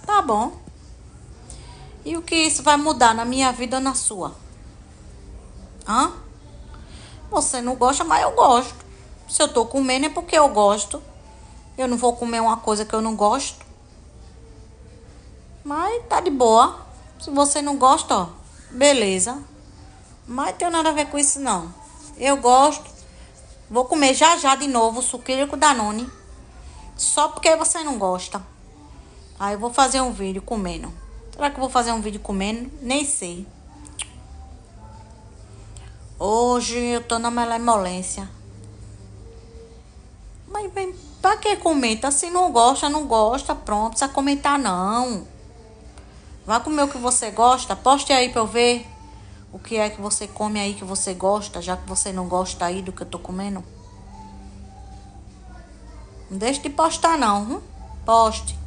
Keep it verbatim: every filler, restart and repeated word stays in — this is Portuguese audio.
Tá bom. E o que isso vai mudar na minha vida ou na sua? Hã? Você não gosta, mas eu gosto. Se eu tô comendo é porque eu gosto. Eu não vou comer uma coisa que eu não gosto. Mas tá de boa. Se você não gosta, ó, beleza. Mas tem nada a ver com isso, não. Eu gosto. Vou comer já já de novo o sucrilho com Danone. Só porque você não gosta. Aí eu vou fazer um vídeo comendo. Será que eu vou fazer um vídeo comendo? Nem sei. Hoje eu tô na malemolência. Mas bem, pra que comenta? Se não gosta, não gosta. Pronto, precisa comentar não. Vai comer o que você gosta. Poste aí pra eu ver o que é que você come aí que você gosta. Já que você não gosta aí do que eu tô comendo. Não deixe de postar não, hum? Poste.